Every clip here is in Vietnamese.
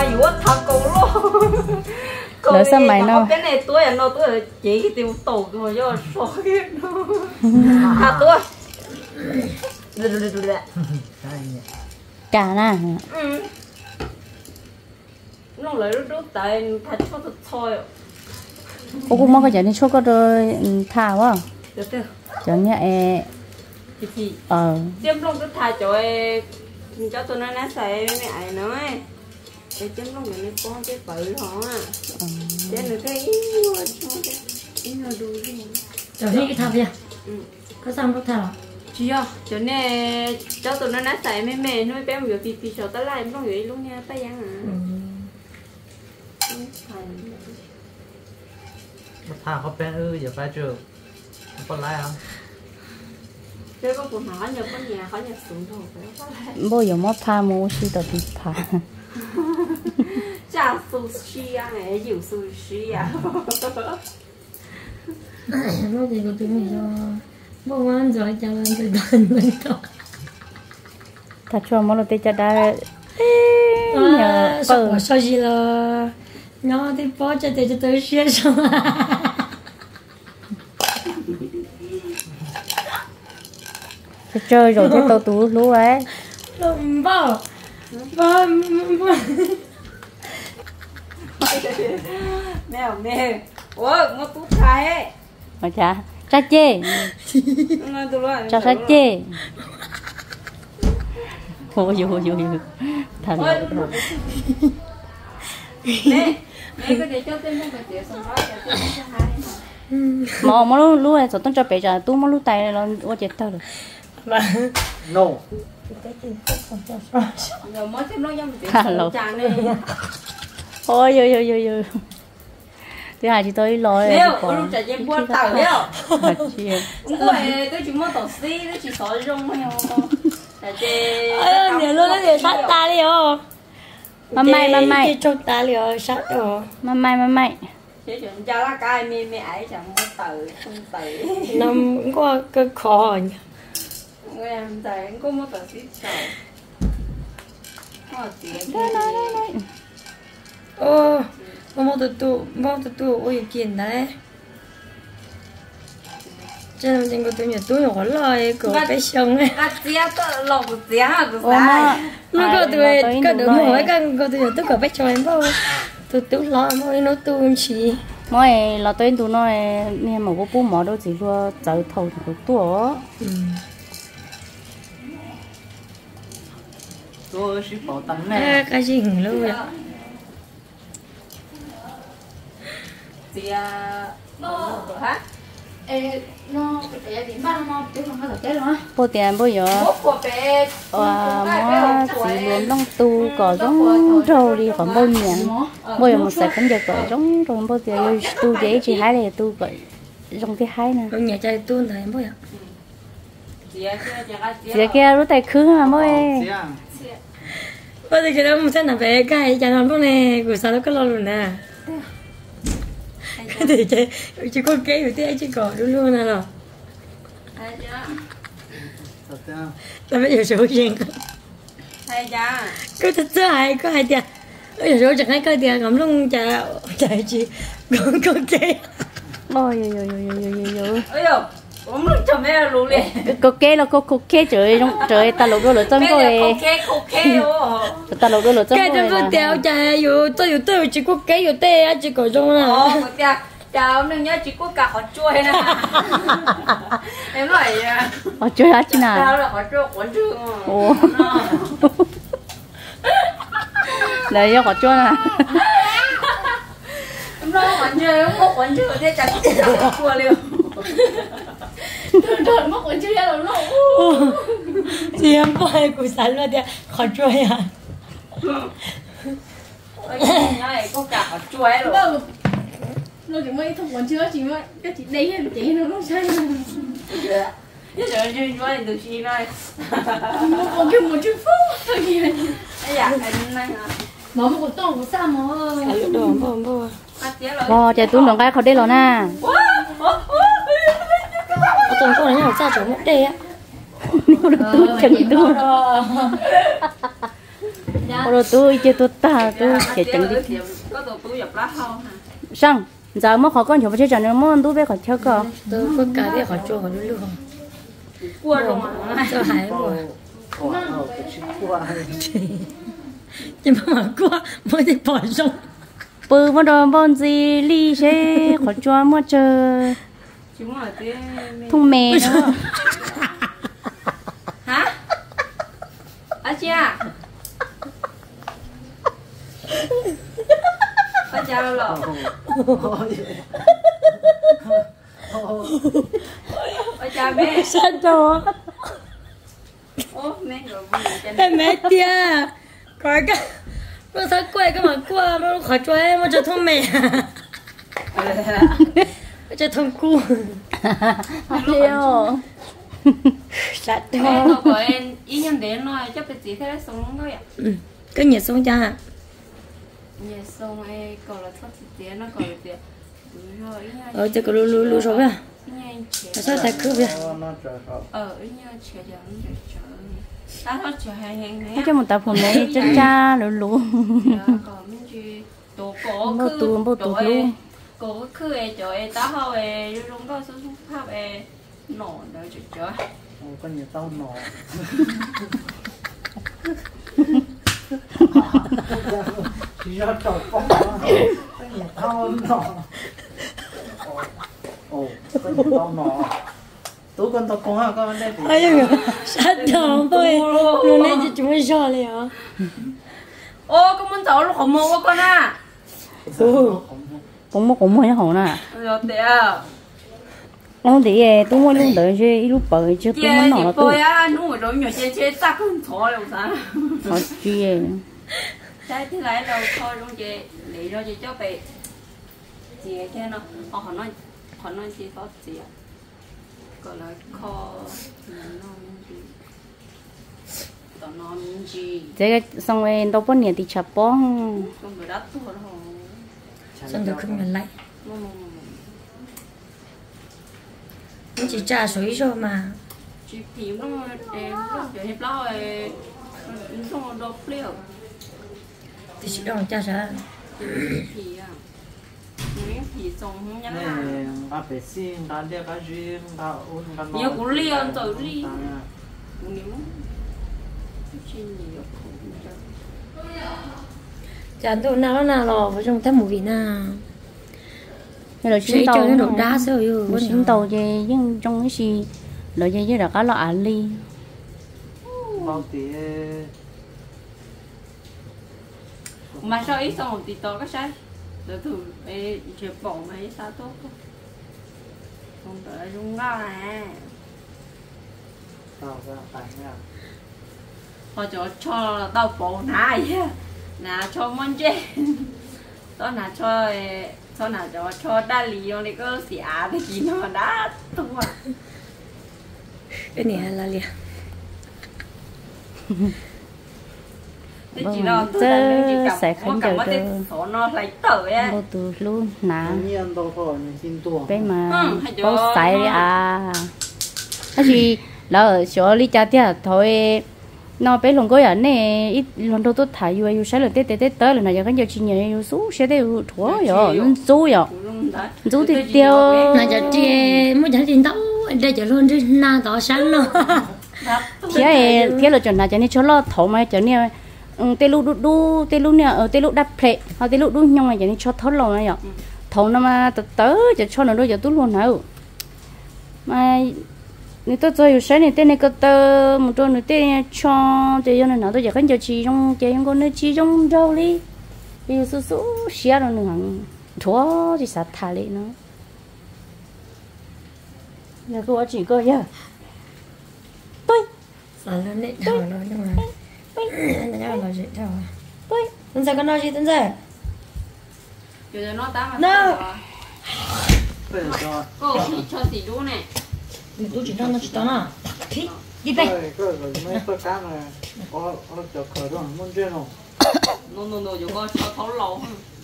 mà yếu thật cầu luôn lỡ sao mày nó cái này tôi nó tôi chỉ cái tiêu tổ rồi cho số cái nó tôi cả nè nó lấy lúc tại thật cho thật thôi ô cũng mong cái chuyện này cho có đôi thà quá được chưa chuyện nhẹ thì tiêm luôn cái thà cho tôi nó xài mẹ ai nói để tiêm luôn người con cái bự họ để người cái ít nó đuôi cho cái thà vậy có xong có thà chưa cho nên cho tôi nó xài mẹ mẹ nuôi bé một việc thì cho tới lại nó gửi luôn nha tay ăn thà họ bé giờ phải chưa có lái không cái con phụ họ nhập có nhà họ nhập xuống thôi phải bây giờ mất tha mua suy tao đi thà chả sushi à này nhiều sushi à bao giờ có tiếng gì cho bao ăn rồi chào ăn rồi đàn mình thôi ta cho món đồ tê cha đa sợ sao gì là nó thì bỏ cho tê cho tôi xia xong chơi rồi thế tao tú lú ấy bao mèo ôi nó tú khai ấy mà cha chê cha chê ôi thật là nè cái để cho tên không phải tiền xong đó cho tên mà lú lú ấy rồi tao cho bé cha tú mà lú tay nó ô chết tao rồi no rồi mới thêm nó giống tiền chàng này ôi thứ hai thì tôi lôi nếu lúc trả tiền buôn tàu đấy tôi chỉ mua tàu xí tôi chỉ sợ rung hay không ơi nhiều luôn nó sát ta đi không mày chốt ta liền sát rồi mày chứ chuyện cho lá cay mẹ ấy chẳng có tự không tự năm cũng có cái khó nhỉ em thấy có một tờ xí sợ ô một tụ ôi kiền đấy cho nên mình có tụi nhà tôi nhỏ lời của bé sông ấy tía tớ lộc tía hả của sai nó có tụi có được hỏi con có tụi nhà tôi có bé sông em bao tụi lo mỗi nó tụi chỉ mỗi là tôi tụi nó nghe mà có bố mỏ đâu chỉ lo chạy thầu thì có tuổi tôi sẽ bỏ tấn này cái gì luôn vậy tía hả nó để điểm ba nó để không có được cái luôn bố tiền bố giờ của bé mà chỉ luôn long tu có giống trâu đi còn bao nhiêu bố giờ một sợi cũng được có giống rồi bố tiền tu dễ chỉ hái này tu vậy giống cái hái nè nhà trai tu thấy bố ạ giờ kia lúc tay khứ mà bố ơi bố thì cái đó một chân là bé cái cha nó lúc này của sao nó có lo luôn nè thì chỉ có cái rồi thế chỉ có đúng luôn nè rồi là bây giờ số gì hay cha có thật sự hay có hai tiền bây giờ số chẳng hay coi tiền ngắm luôn chả chị có cái ôi ơi yo uống nước cho mẹ lú liền có kê là có kê trời ta lục đôi lửa chân coi kê ta lục đôi lửa chân cái đó có tiêu chả tôi chỉ có cái rồi tê chỉ có trong nè chào đừng nhớ chỉ có cả họ chuối nè em nói họ chuối hết chứ nào sao là họ chuối quấn chứ ồ đây do họ chuối nè em nói quấn chứ không có quấn chứ thế chẳng có chuối liền đợt mất quấn chứ ra rồi nó gì em phải củ sắn là thế họ chuối à này có cả họ chuối rồi nó chỉ mới không còn chưa chỉ mới cái chị đấy là chị nó sai bây giờ chơi chuối được gì đây một còn kêu một chút phút thôi kìa ấy dạ anh năng à mà một con tôm của sao mà bò chạy tuôn đồng cáiเขาได้แล้วนะ ở tuần cô này nào ra chỗ một đây á tuôn chẳng tuôn rồi tôi chơi tôi ta tôi sẽ chẳng đi có đồ túi dập lá không hả sang giờ mới khó con chỗ chơi chẳng nó tôi biết khỏi theo cơ tôi có cả cái họ chua họ lưu không qua rồi mà cho hải rồi Ủa, nhưng mà qua mới đi bỏ xong bự mà đồ bọn gì ly xe khỏi cho mà chờ chúng là cái thùng mè nữa hả à chị à à chào lọ à chào bé sao đó ô mẹ rồi vui chân em mẹ tia có cái nó thấy quay cái mà qua nó khỏi cho em mà cho thông mẹ cho thông cu liêu sát em đó nó của em ý nhân đến nói chắc cái gì thế là sống thôi ạ cái nhiệt xuống cha nhà xong em còn là thoát thì tiền nó còn là tiền ở cho cái lú số vậy sao tại cứ vậy ý nhau trẻ dẫn để chờ ta thoát chờ hàng cho một tập phụ nữ cha cha lú lú còn mình chỉ tổ cổ bố tụ luôn cổ cứ em chờ em ta hao em lúc có số pháp em nổ đợi chờ có nhiều tao nọ chỉ cho trâu bông có nhiều tao nọ ồ có nhiều tao nọ tú con tao con ha con vấn đề gì ai sát đó thôi nó này chỉ chúng mình sợเลยhả ô con muốn cháu lúc không mua con à cũng mua hổ nè rồi tiệt ông thì tôi mua luôn đợi chứ lúc bự chứ tôi muốn nọ tôi à nuôi rồi nhiều chế chắc không thọ đâu sao họ chi trái thì lại đâu thôi luôn chị để cho chị cho về chị cái nó họ nói chị có gì à gọi là kho nó gì cái xong rồi đâu có nhiều thì chập bóng con người đắt thôi đó xong được không nhận lại nó chỉ trả suối rồi mà chị phím nó em giờ hiệp lo rồi nó đồ liều thì chỉ đòi trả ra phí à những phí xong không nhắn nè ba phải xin ba đeo ba duyên ba ôn ba nhiều cũng liền rồi đi nếu chi nhiều trả tôi nào lò với trong thêm một vị nào rồi chơi tàu chơi nó đá sao rồi mình xin tàu về nhưng trong cái gì rồi về với là cá lọ ăn ly bao tí mà sao ít xong một tí to có sai để thử để chụp bỏ mấy sao tốt không đợi rung ra nè tao ra phải nha họ cho tao bỏ này là cho món chè đó là cho là cho đa lì ông này có xỉa thì gì nó đã tua cái này là liền thì chỉ là tôi sẽ không cầm cái số nó lấy tới á bao từ luôn nè nhiên đâu thôi mình xin tuồng bé mà bao sai đi à cái gì là ở chỗ đi cha tiệt thôi nó bé lòng coi ảnh này ít lần đầu tôi thấy yêu sai là tết tới là này giờ cái giờ chỉ nhớ yêu số sẽ đều thua rồi số rồi số thì tiêu là giờ chị muốn trả tiền đâu đây giờ luôn đi na tỏ sáng luôn thế là chuyện là cho nên cho lo thầu mà cho nên tê lu nè tê lu đắp plate hoặc tê lu đu nhông này cho nên cho thấu lòng này rồi thầu nó mà tới cho nó đôi giờ tôi luôn nào mà nếu tôi chơi sáng này tên này có tơ một chỗ nữa tên cho chơi cho nên nó tôi giờ cái giờ chỉ trong chơi trong con nữa chỉ trong đâu đi bây giờ số xia rồi nữa hằng thua thì sát thà lại nó giờ cô chỉ coi giờ tôi sao nó lại thảo nó nhưng mà nó nói gì thảo tôi tân gia con nói gì tân gia giờ nó tám no bây giờ cô cho xì đu này tôi chỉ nó chỉ đó nè thì đi đây cái mấy cái cá này có cho khởi động muốn chơi không no giờ có cho thấu lâu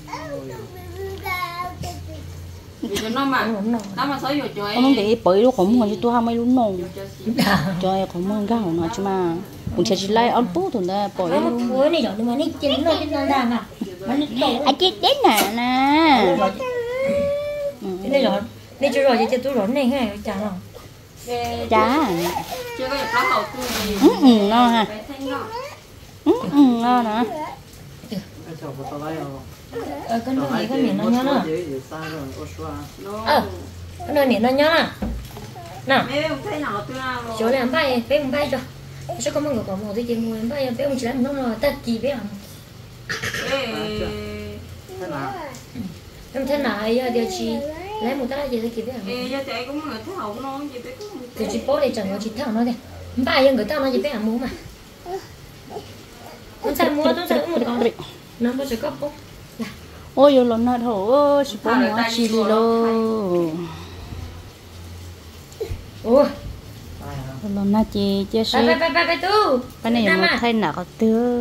giờ nó mà sấy rồi trời ông để bơi lúc cũng còn tôi ham mấy lúc nồng trời cũng mưa gạo nó chứ mà cũng chỉ lại ăn bố thôi nè bỏ nó cuối này rồi nhưng mà nó chín nó đang à mà nó đổ à chết đến nè đây rồi đây chưa rồi cho tôi rồi này hay chả nào chả chưa có được lá hậu tươi ngon ha ngon nè cái nơi này cái miệng nó nhớ nè cái nơi này nó nhớ nè nè chỗ này ăn bay bé ăn bay cho sao có mọi người còn một cái chuyện ngồi ăn bay bé ăn chỉ làm nó rồi ta kỳ bé ăn em thế nào giờ chị lấy một cái gì thì kỳ bé ăn giờ chạy cũng là thế hậu nó gì bé cũng thì chị bố đây chẳng có chị thằng nó kìa bay giờ người ta nói gì bé ăn mua mà con sao mua tôi sao một con nó có sẽ có bố ôi yo lần nào thôi chỉ có mua chi đi lo ôi lần nào chị chơi bye bye bye bye tu cái này một thay nào có tưa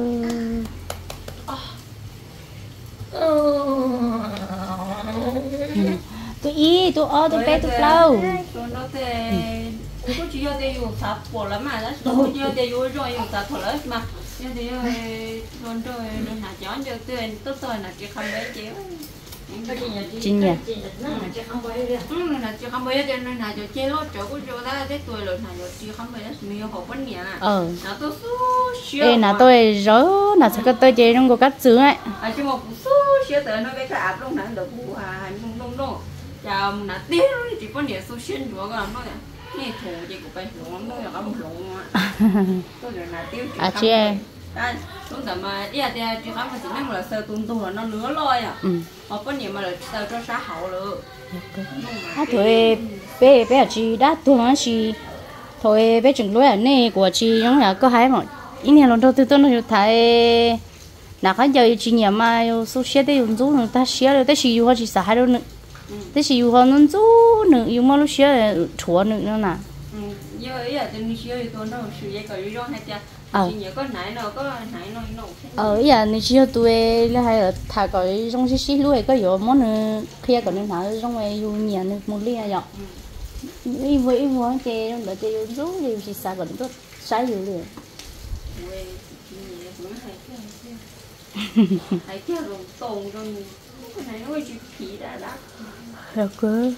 tôi ý tôi ở tôi bé tôi lâu nó thế có chỉ có để dùng sáp bỏ lắm mà đó có chỉ có để dùng rồi dùng sáp thôi lắm mà nhưng thì rồi rồi hạt chó cho tươi tốt rồi là chỉ không bé chéo chị nhỉ là chỉ không bé cho nên là chế lót chỗ của chỗ ta thế tuổi rồi là chỉ không bé nhiều học vấn nhỉ là tôi số ê là tôi rớ là sẽ có tôi chơi trong cuộc cắt sướng ấy chỉ một số xíu tới nó cái áp luôn là được bù hà không đâu chào là tiếc nó chỉ có nhiều số xuyên chúa cái làm thôi nè thủ gì của cái lồng lắm đâu là có một lồng tôi rồi là tiêu chị em chúng ta mà ý là chỉ khám là chỉ năng là sơ tuôn tu là nó lứa loi à họ có nhiều mà là sơ cho xã hậu luôn thôi bé chị đã tuôn á chị thôi bé chừng lối ở này của chị giống là có hai mà ít ngày lần đầu tư tôi nó thấy là cái giờ chị nhà mà số xe đấy dùng rú người ta xe rồi tới chị yêu họ chỉ xài đâu nữa tới chị yêu họ nó rú nữa yêu mà lúc xe chua nữa nè giờ ý là trên xe thì tôi nó sử dụng cái rong hay chưa chị nhớ có nãy nó ý là nếu chưa tôi là hay là thà cái rong xí luôn có nhiều món nữa kia còn nên thà rong này dùng nhiều nữa một ly à vậy ý vừa chơi trong đó chơi rú thì chỉ xài còn tốt xài nhiều liền hay kia rồi tồn rồi cái này nó chỉ khí đã được cơ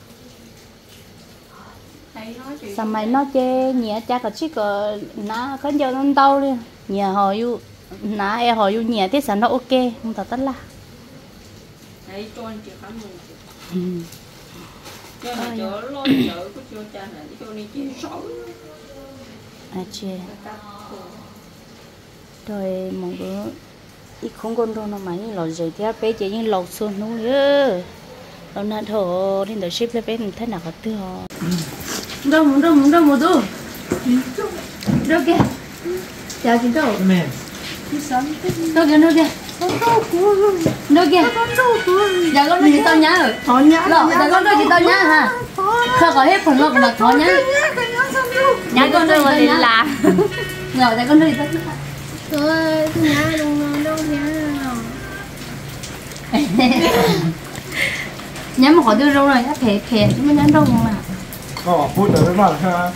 sao mày nói chơi nhẹ chắc là chỉ có nó có giờ nó đau đi nhẹ họ yêu nó e họ yêu nhẹ thế sao nó ok không thật tất là đấy cho anh chị khám mình cho là chỗ lo chợ của cho cha là cho nên chị xấu chị rồi một bữa ít không còn đâu nó máy lò dày thì bé chỉ như lột xuân luôn nữa lâu nay thôi thì đợi ship lên bé thế nào có tiêu đâu muốn đâu đâu kìa chào chị đâu đâu kìa dạ con nói chị tao nhá rồi thỏ nhá dạ con nói chị tao nhá hả sao có hết phần lọc là thỏ nhá nhá con nói chị tao nhá là rồi dạ con nói chị tao nhá tôi nhá đâu nhá mà khỏi đưa rau rồi nhá phê chứ mới nhá rau mà phút tới với bạn ha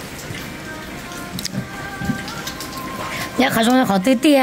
nhá khá giống khó tươi tía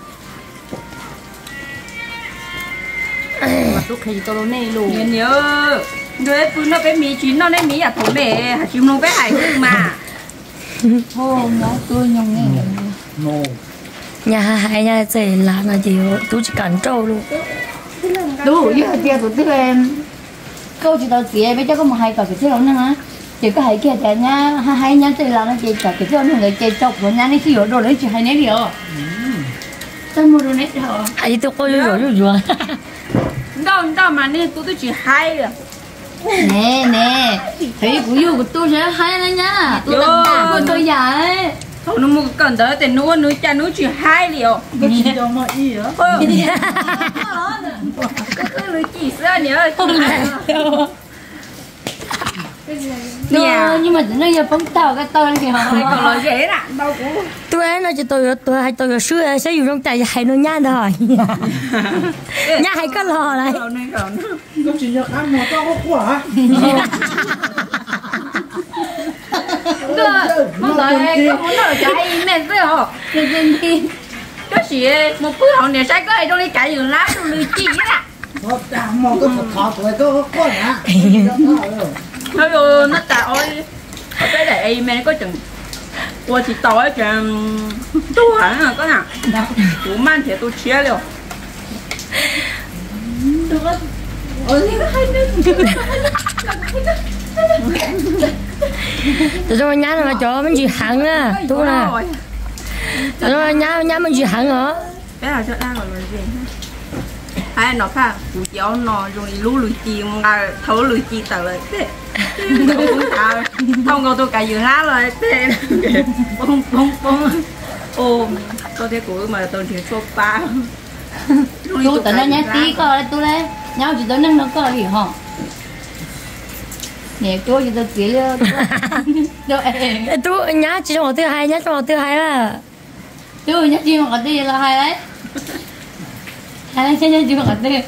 mà lúc khi tôi này luôn nhớ rồi bữa nó bé mì chín nó nên mì à thổ để chim nó bé hải hương mà thôi nó tôi nhung nghe nhà hai nhà chơi là nó gì tôi chỉ cần trâu luôn đủ như là tiền của tôi em câu chỉ tao chỉ bây giờ có một hai cặp cái thế đó nữa hả chỉ có hai kia thì nhá hai nhá chơi là nó chơi cả cái thế đó người chơi chọc rồi nhá nó khi ở đồ đấy chỉ hai nét điều tao mua đồ nét hả ai tôi coi rồi đâu mà nên tôi chỉ hai à nè thấy của yêu của tôi sẽ hai này nhá tôi làm của tôi dài thôi nó mua cần tới thì nuôi cha nuôi chỉ hai liều cái gì đâu mà ý á cái lưỡi chỉ ra nhớ nhưng mà nó giờ phóng tàu cái tên kìa còn là dễ nè đâu cũng tôi nói cho tôi hay tôi xưa sẽ dùng trong tay hay nó nhá rồi nhá hay có lò này nó chỉ nhớ ăn mà tao có quả cơ mong lại có muốn nói chạy mẹ phải hả thì cái gì một bữa họ nè sai cái trong đi chạy đường lắm trong đi chi vậy à nó đang mong cái một thọ tuổi có con à thôi rồi nó tại ơi cái này mẹ có chừng tôi chỉ tao ấy chừng tôi hẳn là có nào tôi mang thì tôi chia rồi tôi cho nhá mà cho mình chỉ hàng à tôi là rồi nhá mình chỉ hàng hả bé là cho đang gọi là gì ai nó pha củ chéo nó rồi lú lùi chì mà thấu lùi chì tờ lại thế không có tôi cả dự lá rồi thế bông bông bông ô tôi thấy củ mà tôi chỉ số ba tôi tận đây nhá tí coi tôi đây nhau chỉ tới nâng nó coi gì hả nè tôi chỉ tới kia tôi nhá chỉ trong thứ hai nhá trong thứ hai là tôi nhá chỉ một cái là hai đấy hai đấy nhá chỉ một cái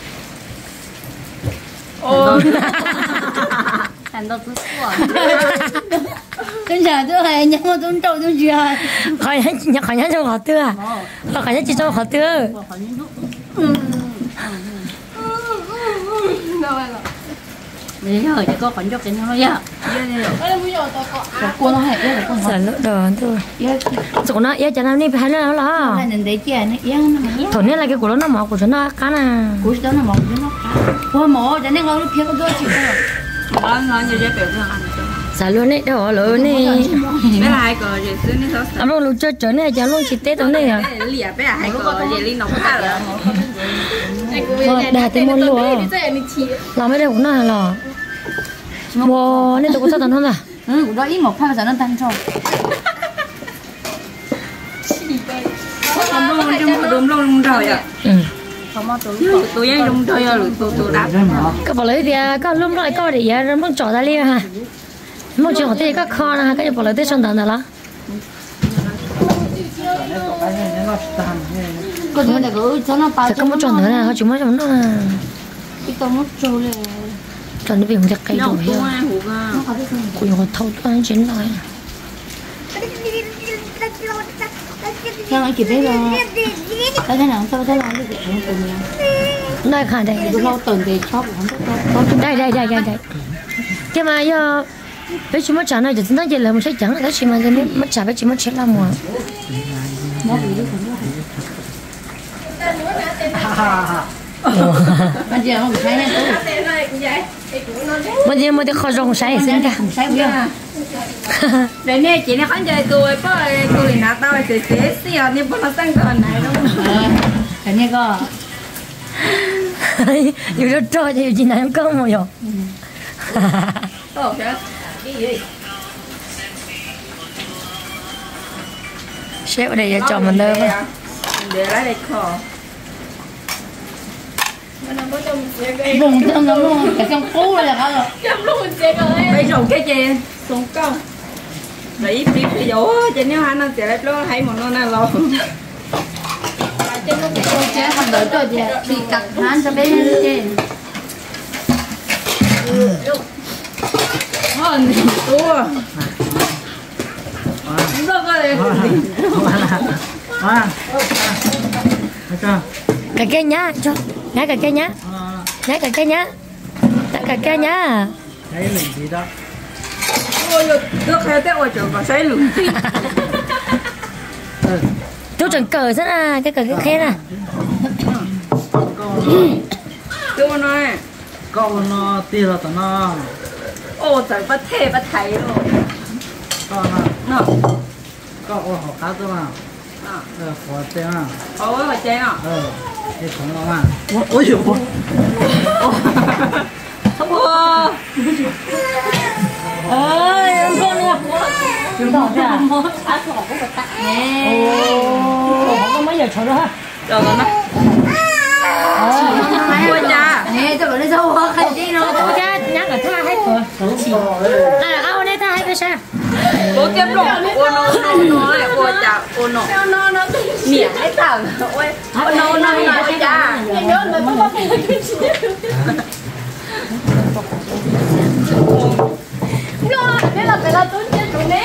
ô thành đâu tôi xua tôi giờ tôi hay nhá mà tôi trâu tôi chưa khỏi nhá trong họ tư à khỏi nhá chỉ trong họ tư bây giờ chỉ có khoản cho cái nó vậy cô nó hay cái con sợ lỡ đồ thôi chỗ nó yêu cho nó đi phải nó là nên để chơi nó yêu nó thằng này là cái của nó mỏ của nó cá nè của nó mỏ nó qua mỏ cho nên con phía con tôi chịu ngon ngon như vậy kiểu như ăn sợ luôn đấy đó lớn này bé hai cờ gì xứ này sao ông luôn chơi chơi này cho luôn chỉ tết tối này à lìa bé hai cờ gì linh nóng ta rồi đà tới môn luôn làm mấy đây cũng là lò wow nên tôi có sao tận không à cũng đó ít một pha giờ nó tăng cho đúng luôn rồi ạ tôi ấy đúng rồi rồi tôi đáp các bạn lấy thì các lúc lại coi để nó muốn trỏ ra liền ha muốn trỏ thì các kho là các bạn lấy tới xong tận rồi đó còn nữa là cứ cho nó bao cho nó tròn nữa là họ chúng nó tròn nó là cái con nó trâu lên tròn nó bị một cái đổi của họ thâu ăn chín rồi theo anh chỉ biết là cái thế nào sao thế nào được không từ nhà đây khả đây tôi lâu tuần thì shop không đây cái mà giờ bây giờ mất trả này thì nó chỉ là một cái chẳng là cái gì mà mất trả bây giờ mất chết là mùa bây giờ không thấy này bây giờ khó rong sai xin cả để nè chị này khán giả tôi liền nát tao sẽ xí nên bọn nó sang gần này đúng không cái này cơ อยู่รถจอดอยู่ที่ไหนก็ไม่รู้โอเคเชฟเดี๋ยวจอดเหมือนเดิม để lấy để kho vùng trong nó luôn cái trong cú là có rồi bây giờ cái gì xuống câu lấy tiếp cái dỗ cho nếu hai nó sẽ lấy nó hay một nó là lo tôi chế không đợi tôi thì bị cắt hắn cho bé trên ngon tua đúng rồi cà kê nhá cho nhá cà kê nhá nhá cà kê nhá cà kê nhá thấy lì gì đó ôi được hay thế ôi trời có thấy lửng gì chú chẳng cờ rất à cái cờ cái khe à tôi nói con nó tiêu là tao nó ô trời bắt thề bắt thấy rồi con nó con ô học cá tôi mà khó chơi mà ôi mà chơi à cái sống nó mà ôi dồi không ơi ơi con nè chúng ta sẽ ăn thỏ cũng phải tặng nè có mấy giờ chờ đó ha rồi con đó quên cha nè cho nó sâu hơn hay gì nó chú cha nhắc ở tha hết rồi à ao đây tha hết rồi sao cô tiếp lộn cô nó lại cô chào cô nó miệng cái thằng ôi cô nó ôi cha Lo, đây là phải là tôi chơi chủ nè.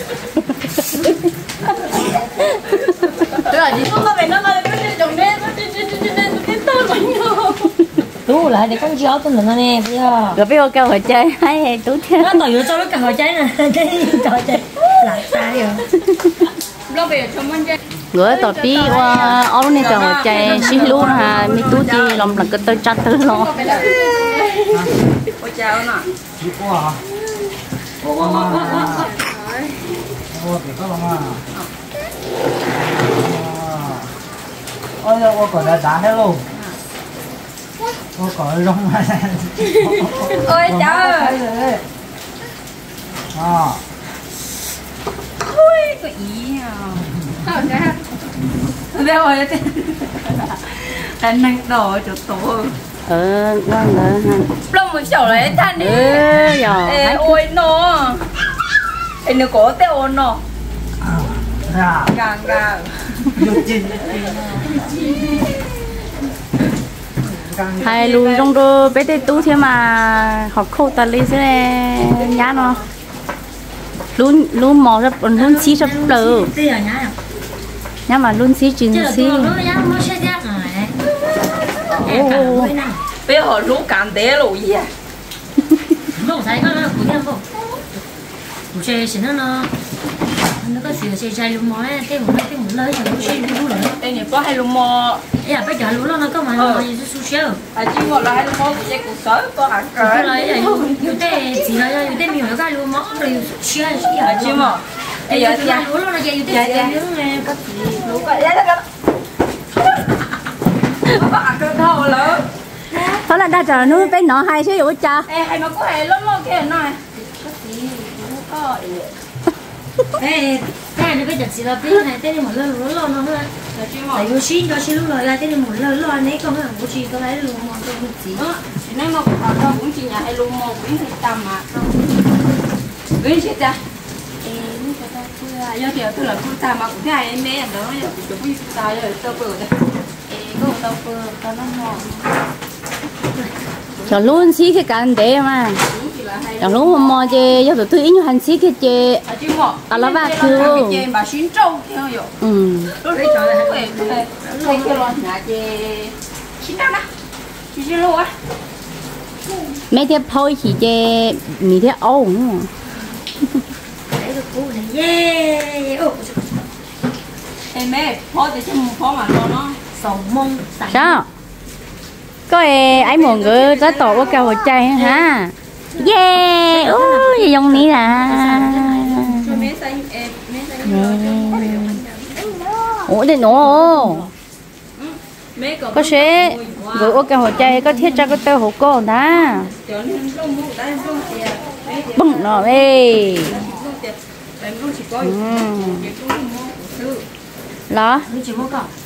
Rồi chị không có về nó nói cái chồng đấy nó trên tôi bánh nhau. Tú lại để con chó tôi nữa nè bây giờ. Rồi bây giờ câu hỏi chơi hay tú thế. Nó tỏi cho nó cả hỏi cháy nè, cái trò chơi lại sai rồi. Lo về cho mình chơi. Rồi tỏi pi qua ông này câu hỏi chơi xí luôn ha, mi tú chi làm là cái tôi chặt thứ lo. Ôi chào nè. đi qua ô thì có mà ôi ô còn đã đá hết luôn ô còn rong mà Ôi chào. Ôi có ý à. Thôi ra. Đeo rồi thế. Anh năng đỏ cho tổ. Ngon nữa ha. Long một chậu lại than đi. Giờ. Ê ôi nó. Ê nó có teo nó. ra Càng càng. vô chín Hay luôn trong đó bé tê tú thế mà học khâu ta lấy thế nhá nó. Luôn mò ra luôn xí ra lờ. Tí ở nhá. Nhá mà luôn xí chín xí. Nó nhá nó sẽ giác rồi. Bây giờ lú càng té lú gì à? Lúc thấy có nó là cũng không. Cũng chơi xin nó có sự chơi luôn mỏi cái một lớn rồi nó chơi luôn rồi. Đây này có hai lú mò. Dạ bây giờ luôn nó có mà nó gì su sơ. À chỉ một là hai lú mò của dây cuộc sới có hẳn Cái rồi. này là yêu tê chỉ là yêu tê mình nói cái luôn mỏ rồi sơ. À chỉ một. Bây giờ thì luôn nó là yêu tê những này có gì lú cái đấy đó. Có ăn cái thau lớn. Đó là đã chờ nó bé nó hay chứ dụ cha. Ê hay mà có hay lắm lo kia này. Có gì cũng có. ê cái này cái chặt xí là biết này tên một lần nó nó nữa tại vì xin cho xin lúc rồi là tên một lần lo này không là bố trí có lấy luôn mà tôi không chỉ Nếu mà họ cũng chỉ nhà hay luôn một cũng thì tầm mà cái gì ta do kiểu tôi là cô ta mà cũng thế này em bé đó giờ cũng chuẩn bị ta rồi tao vừa đây có tao vừa tao nó ngon Cho luôn xí cái cảnh để mà. Cho luôn hôm mò chơi do tụi tôi ít như hành xí cái chơi. À là ba thương. bà xuyên trâu theo rồi lúc đấy trời ơi thấy cái lo nhà chơi chín năm đó chín luôn á Mấy thế phôi chỉ chơi mì thế ấu nữa. đấy được cô này yeah em bé phó thì chứ phó mà nó sầu mông Sao? Có ấy một người rất tổ có cầu chay ha. Yeah, ôi dòng ní là. Ủa đây nó. Có sẽ gửi ô cầu chay có thiết cho cái tơ hổ con đó. Bưng nó đi. Đó. nó chỉ có cọc